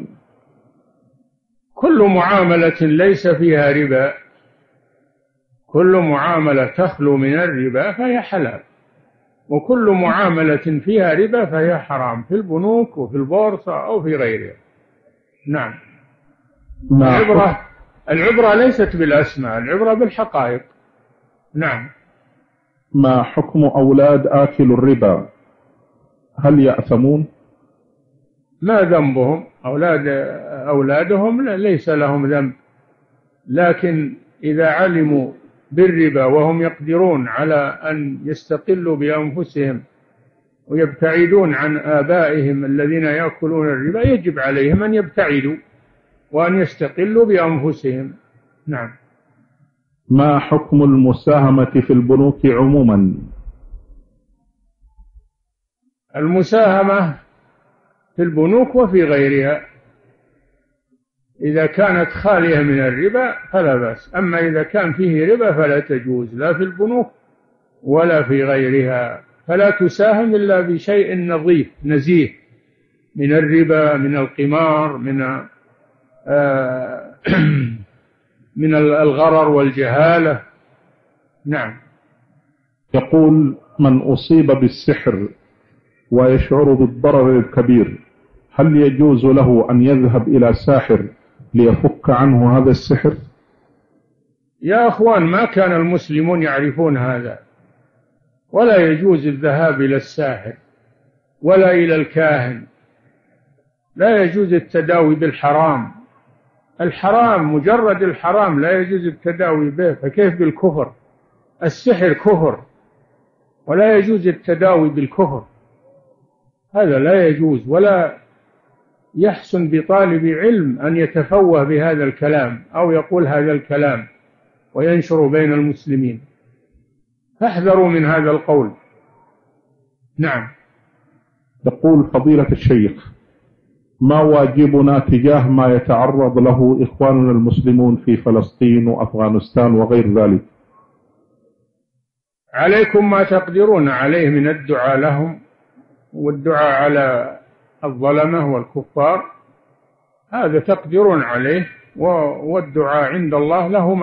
كل معاملة ليس فيها ربا، كل معاملة تخلو من الربا فهي حلال، وكل معاملة فيها ربا فهي حرام، في البنوك وفي البورصة أو في غيرها. نعم. العبرة ليست بالأسماء، العبرة بالحقائق. نعم. ما حكم أولاد آكل الربا؟ هل يأثمون؟ ما ذنبهم؟ أولادهم ليس لهم ذنب، لكن إذا علموا بالربا وهم يقدرون على أن يستقلوا بأنفسهم ويبتعدون عن آبائهم الذين يأكلون الربا، يجب عليهم أن يبتعدوا وأن يستقلوا بأنفسهم. نعم. ما حكم المساهمة في البنوك عموما؟ المساهمة في البنوك وفي غيرها إذا كانت خالية من الربا فلا بأس، أما إذا كان فيه ربا فلا تجوز، لا في البنوك ولا في غيرها، فلا تساهم إلا بشيء نظيف نزيه من الربا، من القمار، من الغرر والجهالة. نعم. يقول: من أصيب بالسحر ويشعر بالضرر الكبير، هل يجوز له أن يذهب إلى ساحر ليفك عنه هذا السحر؟ يا أخوان، ما كان المسلمون يعرفون هذا، ولا يجوز الذهاب إلى الساحر ولا إلى الكاهن، لا يجوز التداوي بالحرام، الحرام مجرد الحرام لا يجوز التداوي به، فكيف بالكفر؟ السحر كفر ولا يجوز التداوي بالكفر، هذا لا يجوز، ولا يحسن بطالب علم أن يتفوه بهذا الكلام أو يقول هذا الكلام وينشر بين المسلمين، فاحذروا من هذا القول. نعم. يقول: فضيلة الشيخ، ما واجبنا تجاه ما يتعرض له إخواننا المسلمون في فلسطين وأفغانستان وغير ذلك؟ عليكم ما تقدرون عليه من الدعاء لهم والدعاء على الظلمة والكفار، هذا تقدرون عليه، والدعاء عند الله له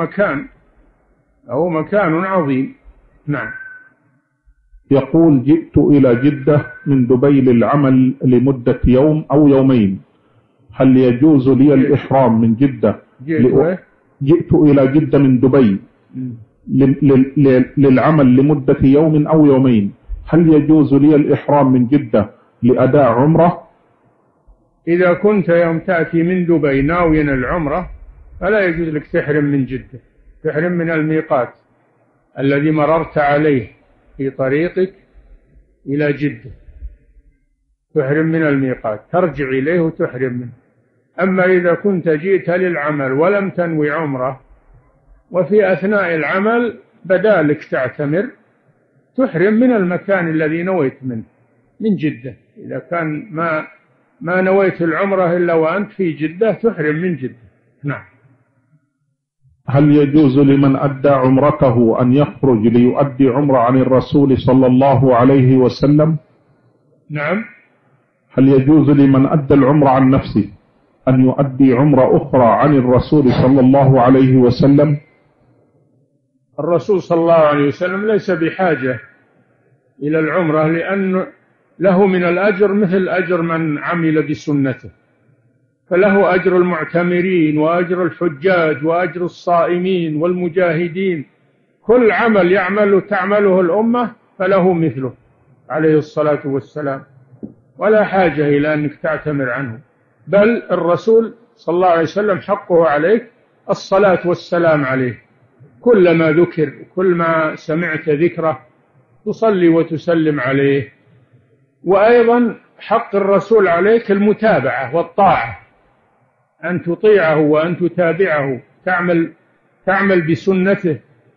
مكان عظيم. نعم. يقول: جئت إلى جدة من دبي للعمل لمدة يوم أو يومين، هل يجوز لي الإحرام من جدة؟ جئت إلى جدة من دبي للعمل لمدة يوم أو يومين، هل يجوز لي الإحرام من جدة لأداء عمرة؟ إذا كنت يوم تأتي من دبي ناويا العمرة فلا يجوز لك تحرم من جدة، تحرم من الميقات الذي مررت عليه في طريقك إلى جدة، تحرم من الميقات، ترجع إليه وتحرم منه. أما إذا كنت جئت للعمل ولم تنوي عمرة وفي أثناء العمل بدالك تعتمر، تحرم من المكان الذي نويت منه من جدة. إذا كان ما نويت العمرة إلا وأنت في جدة تحرم من جدة. نعم. هل يجوز لمن أدى عمرته أن يخرج ليؤدي عمرة عن الرسول صلى الله عليه وسلم؟ نعم. هل يجوز لمن أدى العمرة عن نفسه أن يؤدي عمرة أخرى عن الرسول صلى الله عليه وسلم؟ الرسول صلى الله عليه وسلم ليس بحاجة إلى العمرة، لأن له من الأجر مثل أجر من عمل بسنته، فله أجر المعتمرين وأجر الحجاج وأجر الصائمين والمجاهدين، كل عمل تعمله الأمة فله مثله عليه الصلاة والسلام، ولا حاجة إلى أنك تعتمر عنه، بل الرسول صلى الله عليه وسلم حقه عليك الصلاة والسلام عليه، كلما ذكر كل ما سمعت ذكره تصلي وتسلم عليه. وأيضا حق الرسول عليك المتابعة والطاعة، أن تطيعه وأن تتابعه، تعمل بسنته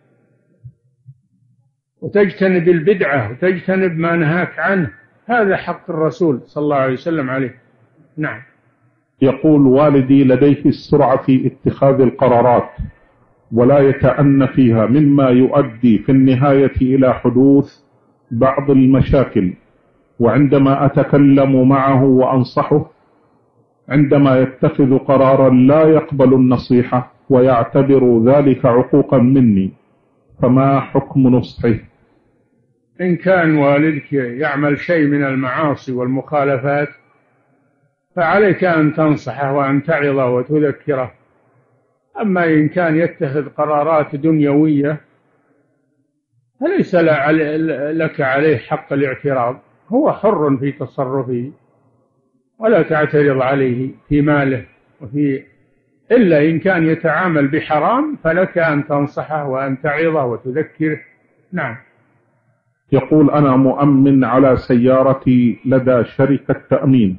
وتجتنب البدعة وتجتنب ما نهاك عنه، هذا حق الرسول صلى الله عليه وسلم عليه. نعم. يقول والدي لديه السرعة في اتخاذ القرارات ولا يتأنى فيها، مما يؤدي في النهاية إلى حدوث بعض المشاكل، وعندما أتكلم معه وأنصحه عندما يتخذ قرارا لا يقبل النصيحة ويعتبر ذلك عقوقا مني، فما حكم نصحه؟ إن كان والدك يعمل شيء من المعاصي والمخالفات فعليك أن تنصحه وأن تعظه وتذكره. أما إن كان يتخذ قرارات دنيوية فليس لك عليه حق الاعتراض، هو حر في تصرفه ولا تعترض عليه في ماله إلا إن كان يتعامل بحرام فلك أن تنصحه وأن تعظه وتذكره. نعم. يقول أنا مؤمن على سيارتي لدى شركة تأمين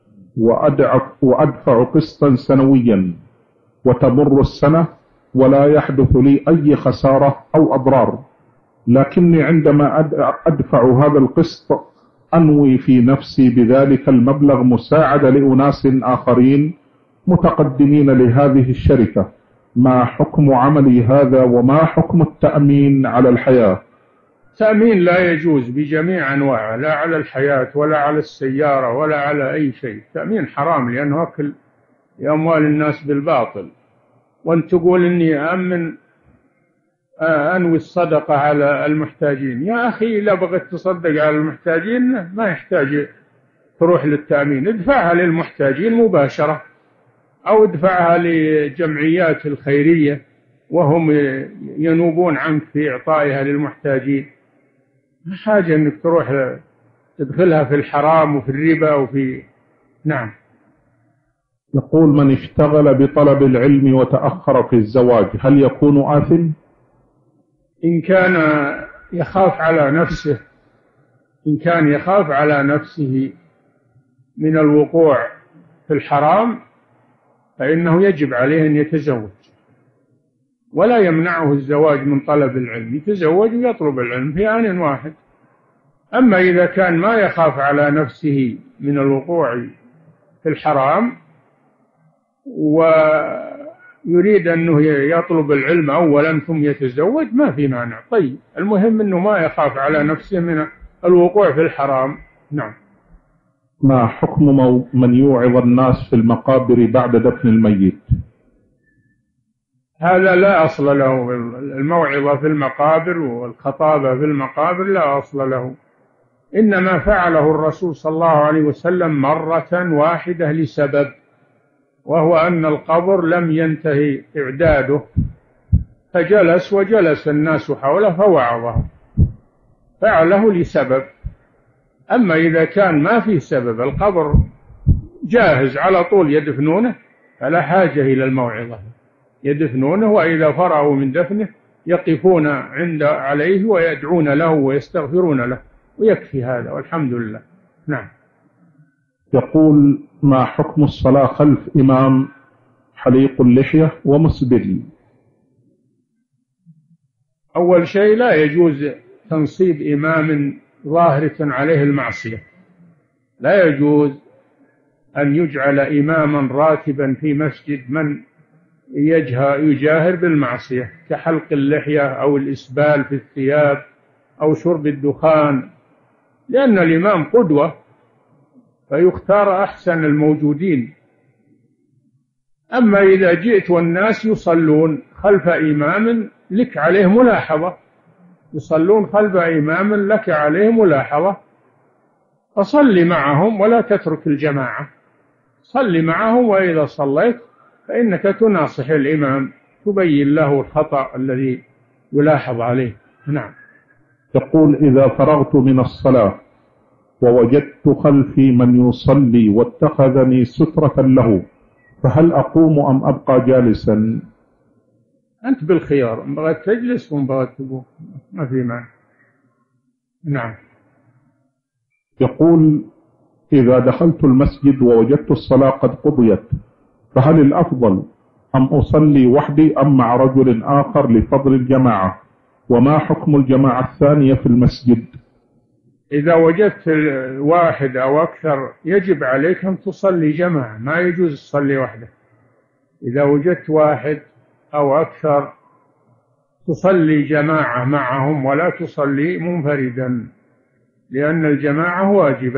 وأدفع قسطا سنويا، وتمر السنة ولا يحدث لي أي خسارة أو أضرار، لكني عندما أدفع هذا القسط أنوي في نفسي بذلك المبلغ مساعدة لأناس آخرين متقدمين لهذه الشركة. ما حكم عملي هذا وما حكم التأمين على الحياة؟ التأمين لا يجوز بجميع أنواعه، لا على الحياة ولا على السيارة ولا على أي شيء. التأمين حرام لأنه أكل أموال الناس بالباطل. وأن تقول إني أنوي الصدقة على المحتاجين، يا أخي إذا بغيت تصدق على المحتاجين ما يحتاج تروح للتأمين، ادفعها للمحتاجين مباشرة أو ادفعها لجمعيات الخيرية وهم ينوبون عنك في إعطائها للمحتاجين. ما حاجة أنك تروح تدخلها في الحرام وفي الربا وفي. نعم. يقول من اشتغل بطلب العلم وتأخر في الزواج هل يكون آثم؟ إن كان يخاف على نفسه من الوقوع في الحرام فإنه يجب عليه أن يتزوج، ولا يمنعه الزواج من طلب العلم، يتزوج ويطلب العلم في آن واحد. أما إذا كان ما يخاف على نفسه من الوقوع في الحرام ويريد أنه يطلب العلم أولا ثم يتزوج ما في مانع. طيب المهم أنه ما يخاف على نفسه من الوقوع في الحرام. نعم. ما حكم من يوعظ الناس في المقابر بعد دفن الميت؟ هذا لا أصل له. الموعظة في المقابر والخطابة في المقابر لا أصل له، إنما فعله الرسول صلى الله عليه وسلم مرة واحدة لسبب، وهو أن القبر لم ينتهي إعداده فجلس وجلس الناس حوله فوعظهم، فعله لسبب. أما إذا كان ما في سبب، القبر جاهز على طول يدفنونه، فلا حاجة إلى الموعظة، يدفنونه وإذا فرغوا من دفنه يقفون عليه ويدعون له ويستغفرون له، ويكفي هذا والحمد لله. نعم. يقول ما حكم الصلاة خلف إمام حليق اللحية ومسبل؟ أول شيء لا يجوز تنصيب إمام ظاهرة عليه المعصية، لا يجوز أن يجعل إماما راتبا في مسجد من يجاهر بالمعصية كحلق اللحية أو الإسبال في الثياب أو شرب الدخان، لأن الإمام قدوة فيختار أحسن الموجودين. أما إذا جئت والناس يصلون خلف إمام لك عليه ملاحظة، يصلون خلف إمام لك عليه ملاحظة، فصل معهم ولا تترك الجماعة، صل معهم، وإذا صليت فإنك تناصح الإمام تبين له الخطأ الذي يلاحظ عليه. نعم. يقول إذا فرغت من الصلاة ووجدت خلفي من يصلي واتخذني سترة له فهل أقوم أم أبقى جالسا؟ أنت بالخيار، إن بغيت تجلس وإن بغيت تقوم ما في مانع. نعم. يقول إذا دخلت المسجد ووجدت الصلاة قد قضيت فهل الأفضل أم أصلي وحدي أم مع رجل آخر لفضل الجماعة؟ وما حكم الجماعة الثانية في المسجد؟ إذا وجدت واحد أو أكثر يجب عليك أن تصلي جماعة، ما يجوز تصلي وحدك. إذا وجدت واحد أو أكثر تصلي جماعة معهم ولا تصلي منفردا، لأن الجماعة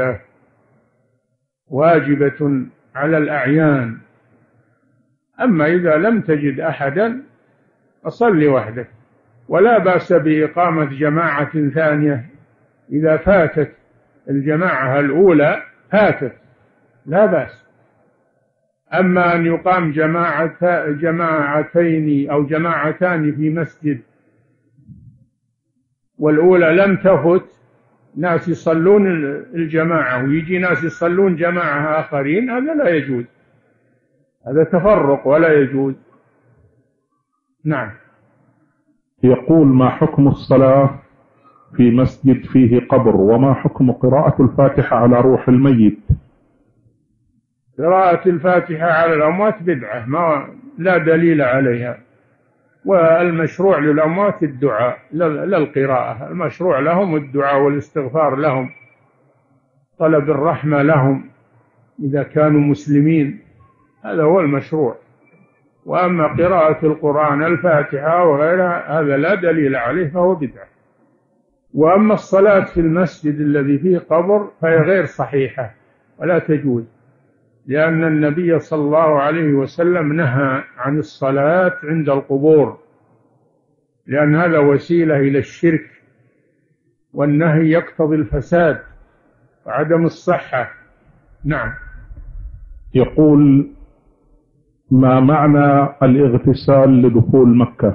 واجبة على الأعيان. أما إذا لم تجد أحدا فصلي وحدك، ولا بأس بإقامة جماعة ثانية إذا فاتت الجماعة الأولى لا بأس. أما أن يقام جماعتين أو جماعتان في مسجد والأولى لم تفت، ناس يصلون الجماعة ويجي ناس يصلون جماعة آخرين، هذا لا يجوز، هذا تفرق ولا يجوز. نعم. يقول: ما حكم الصلاة في مسجد فيه قبر، وما حكم قراءة الفاتحة على روح الميت؟ قراءة الفاتحة على الأموات بدعة لا دليل عليها، والمشروع للأموات الدعاء لا القراءة. المشروع لهم الدعاء والاستغفار لهم، طلب الرحمة لهم إذا كانوا مسلمين، هذا هو المشروع. وأما قراءة القرآن الفاتحة وغيرها هذا لا دليل عليه فهو بدعة. وأما الصلاة في المسجد الذي فيه قبر فهي غير صحيحة ولا تجوز، لأن النبي صلى الله عليه وسلم نهى عن الصلاة عند القبور، لأن هذا وسيلة إلى الشرك، والنهي يقتضي الفساد وعدم الصحة. نعم. يقول: ما معنى الاغتسال لدخول مكة؟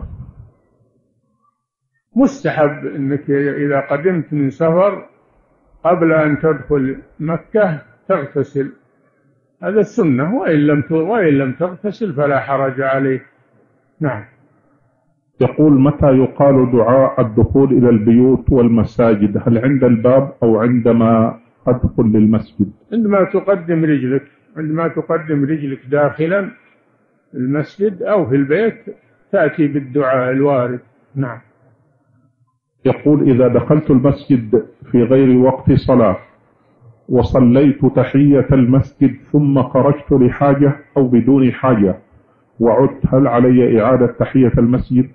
مستحب أنك إذا قدمت من سفر قبل أن تدخل مكة تغتسل، هذا السنة، وإن لم تغتسل فلا حرج عليه. نعم. يقول: متى يقال دعاء الدخول إلى البيوت والمساجد؟ هل عند الباب أو عندما أدخل للمسجد؟ عندما تقدم رجلك داخلا المسجد أو في البيت تأتي بالدعاء الوارد. نعم. يقول: إذا دخلت المسجد في غير وقت صلاة وصليت تحية المسجد ثم خرجت لحاجة أو بدون حاجة وعدت، هل علي إعادة تحية المسجد؟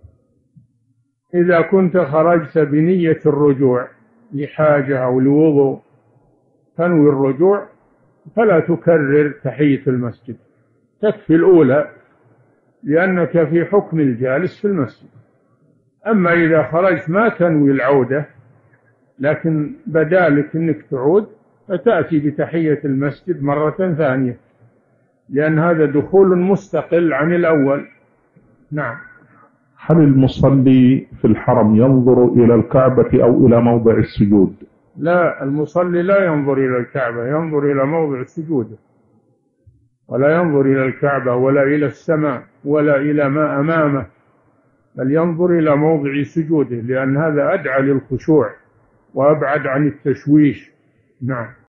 إذا كنت خرجت بنية الرجوع لحاجة أو لوضوء تنوي الرجوع فلا تكرر تحية المسجد، تكفي الأولى لأنك في حكم الجالس في المسجد. أما إذا خرجت ما تنوي العودة لكن بدالك أنك تعود فتأتي بتحية المسجد مرة ثانية، لأن هذا دخول مستقل عن الأول. نعم. هل المصلي في الحرم ينظر إلى الكعبة أو إلى موضع السجود؟ لا، المصلي لا ينظر إلى الكعبة، ينظر إلى موضع السجود، ولا ينظر إلى الكعبة ولا إلى السماء ولا إلى ما أمامه، بل ينظر إلى موضع سجوده، لأن هذا أدعى للخشوع وأبعد عن التشويش. نعم.